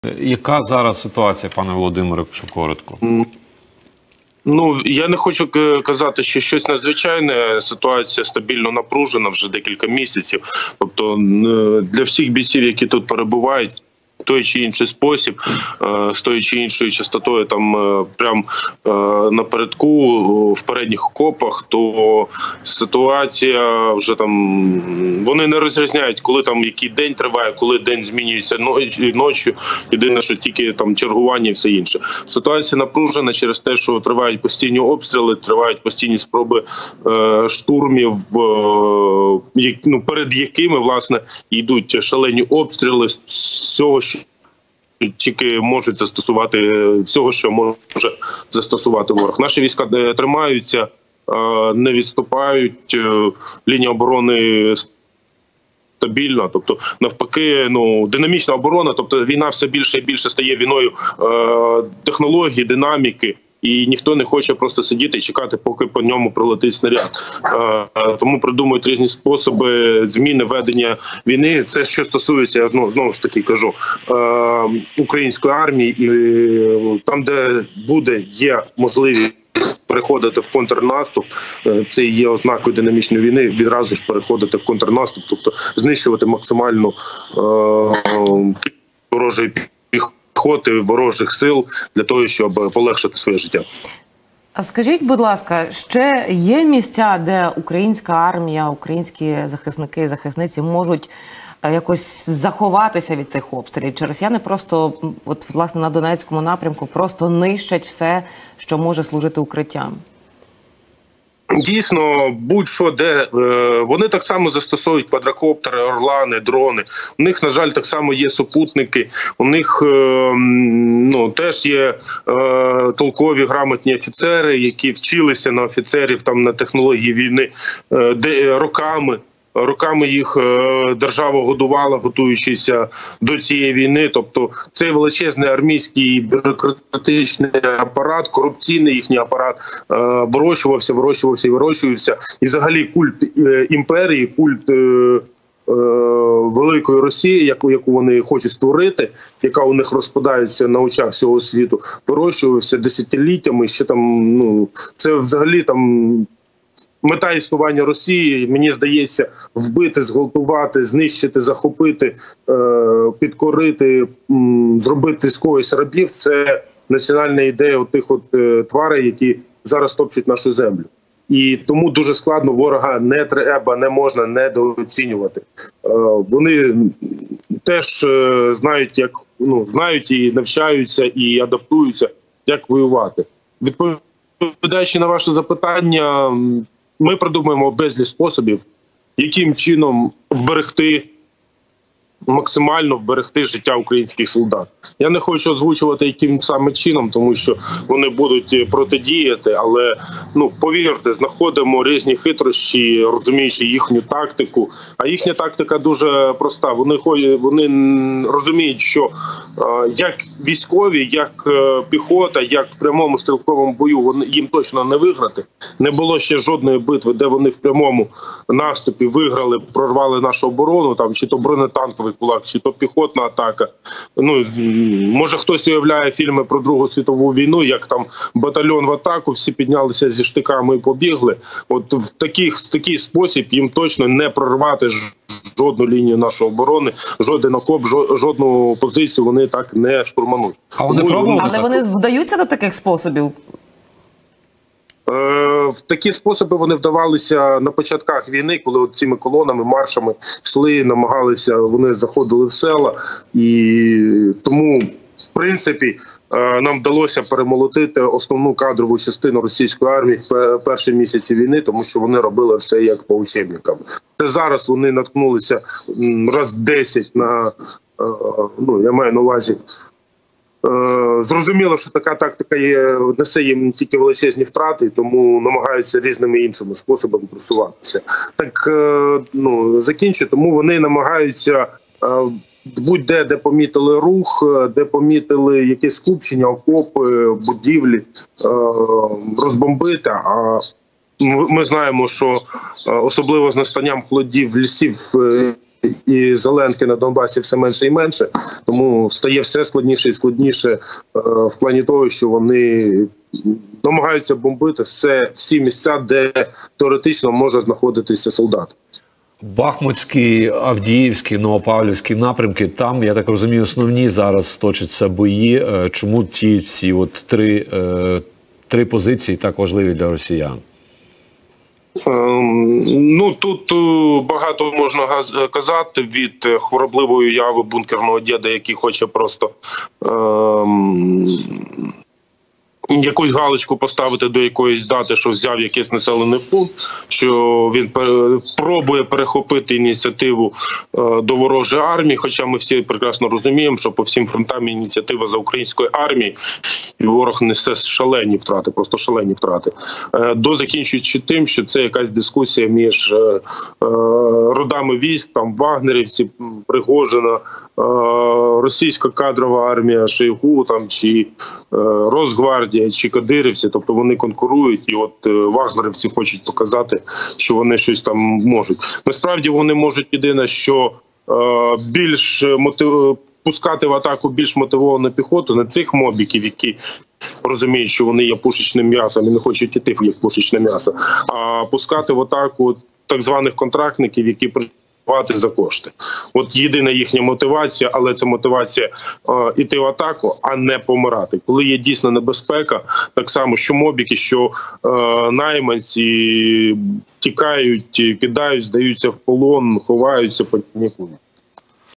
Яка зараз ситуація, пане Володимире, якщо коротко? Ну, я не хочу казати, що щось надзвичайне. Ситуація стабільно напружена вже декілька місяців. Тобто для всіх бійців, які тут перебувають, в той чи інший спосіб, з тою чи іншою частотою, там прям напередку, в передніх окопах, то ситуація вже там, вони не розрізняють, коли там який день триває, коли день змінюється ночі. Єдине, що тільки там чергування і все інше. Ситуація напружена через те, що тривають постійні обстріли, тривають постійні спроби штурмів, перед якими, власне, йдуть шалені обстріли з всього, що тільки можуть застосувати, всього, що може застосувати ворог. Наші війська тримаються, не відступають, лінія оборони стабільна, тобто навпаки, динамічна оборона, тобто війна все більше і більше стає війною технологій, динаміки. І ніхто не хоче просто сидіти і чекати, поки по ньому прилетить снаряд. Тому придумують різні способи зміни ведення війни. Це що стосується, я знову ж таки кажу, української армії. І там, де є можливість переходити в контрнаступ, це є ознакою динамічної війни, відразу ж переходити в контрнаступ, тобто знищувати максимально ворожої піхоти, ворожих сил для того, щоб полегшити своє життя. А скажіть, будь ласка, ще є місця, де українська армія, українські захисники і захисниці можуть якось заховатися від цих обстрілів? Чи росіяни просто, от власне на Донецькому напрямку, просто нищать все, що може служити укриттям? Дійсно, будь-що де. Вони так само застосовують квадрокоптери, орлани, дрони. У них, на жаль, так само є супутники. У них теж є толкові, грамотні офіцери, які вчилися на офіцерів, там, на технології війни роками. Роками їх держава годувала, готуючися до цієї війни. Тобто цей величезний армійський бюрократичний апарат, корупційний їхній апарат вирощувався і вирощується. І взагалі культ імперії, культ великої Росії, яку вони хочуть створити, яка у них розпадається на очах всього світу, вирощувався десятиліттями. Ще там, це взагалі там... Мета існування Росії, мені здається, вбити, зґвалтувати, знищити, захопити, підкорити, зробити з когось рабів – це національна ідея тих тварей, які зараз топчуть нашу землю. І тому дуже складно, ворога не треба, не можна недооцінювати. Вони теж знають і навчаються, і адаптуються, як воювати. Відповідаючи на ваше запитання, ми придумуємо безліч способів, яким чином максимально вберегти життя українських солдат. Я не хочу озвучувати, яким саме чином, тому що вони будуть протидіяти, але, повірте, знаходимо різні хитрощі, розуміючи їхню тактику. А їхня тактика дуже проста. Вони розуміють, що як військові, як піхота, як в прямому стрілковому бою їм точно не виграти. Не було ще жодної битви, де вони в прямому наступі виграли, прорвали нашу оборону, там, чи то бронетанковий кулак, чи то піхотна атака. Може хтось уявляє фільми про Другу світову війну, як там батальйон в атаку, всі піднялися зі штиками і побігли. От в такий спосіб їм точно не прорвати жодну лінію нашої оборони, жоден окоп, жодну позицію вони так не штурмануть. Але вони вдаються до таких способів? В такі способи вони вдавалися на початках війни, коли цими колонами, маршами йшли, намагалися, вони заходили в села. І тому, в принципі, нам вдалося перемолотити основну кадрову частину російської армії в перші місяці війни, тому що вони робили все як по учебникам. Це зараз вони наткнулися раз 10 на, я маю на увазі, зрозуміло, що така тактика несе їм тільки величезні втрати, тому намагаються різними іншими способами просуватися. Так, закінчу, тому вони намагаються будь-де, де помітили рух, де помітили якесь скупчення, окопи, будівлі, розбомбити. А ми знаємо, що особливо з настанням холодів, лісів і Зеленки на Донбасі все менше і менше, тому стає все складніше і складніше в плані того, що вони намагаються бомбити всі місця, де теоретично може знаходитися солдат. Бахмутський, Авдіївський, Новопавлівський напрямки, там, я так розумію, основні зараз точаться бої. Чому ті всі от три позиції так важливі для росіян? Ну, тут багато можна казати, від хворобливої яви бункерного діда, який хоче просто якусь галочку поставити до якоїсь дати, що взяв якийсь населений пункт, що він пробує перехопити ініціативу до ворожої армії, хоча ми всі прекрасно розуміємо, що по всім фронтам ініціатива за української армії, і ворог несе шалені втрати, просто шалені втрати. Закінчуючи тим, що це якась дискусія між родами військ, там вагнерівці, Пригожина, російська кадрова армія Шойгу, там, чи Росгвардія, чи кадирівці, тобто вони конкурують, і от вагнерівці хочуть показати, що вони щось там можуть. Насправді вони можуть єдине, що більш пускати в атаку більш мотивовану піхоту, не цих мобіків, які розуміють, що вони є пушечним м'ясом і не хочуть іти як пушечне м'ясо, а пускати в атаку так званих контрактників, які працюють за кошти. От єдина їхня мотивація, але це мотивація іти в атаку, а не помирати. Коли є дійсно небезпека, так само, що мобіки, що найманці тікають, кидають, здаються в полон, ховаються, панікують.